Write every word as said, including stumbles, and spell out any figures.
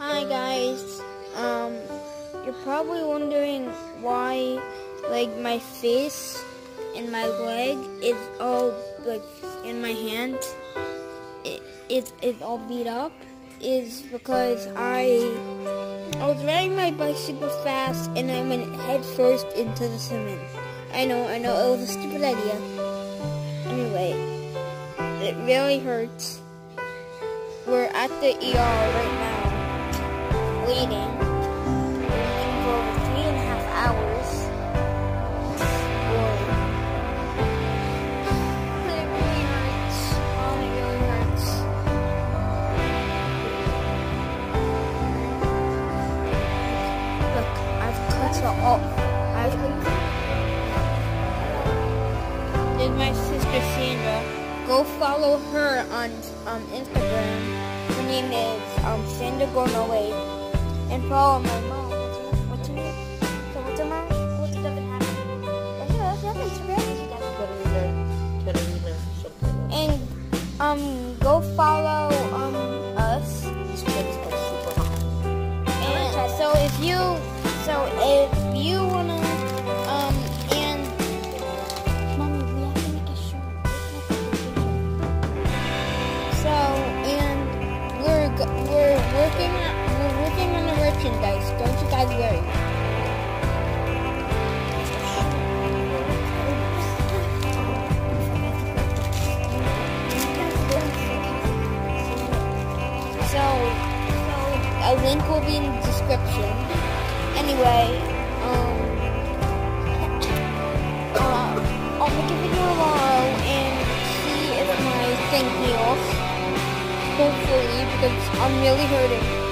Hi guys, um, you're probably wondering why, like, my face and my leg is all, like, in my hand, it, it is all beat up, is because I, I was riding my bike super fast and I went head first into the cement. I know, I know, it was a stupid idea. Anyway, it really hurts. We're at the E R right now, waiting. We're waiting for over three and a half hours. Or it really hurts. Oh, it really hurts. Look, I've cut it all. I've This is my sister Sandra. Go follow her on um, Instagram. Her name is um, Sandra Gornoe. And follow my mom. What's her name? So what's her mom? What does that happen? What's her Instagram? And um, go follow um us. And so if you, so if you wanna um and mommy, we have to make a shirt. So and we're we're working we're working on the merchandise. Don't you guys worry. So, so a link will be in the description. Anyway, um, uh, I'll make a video tomorrow and see if my thing heals. Hopefully, because I'm really hurting.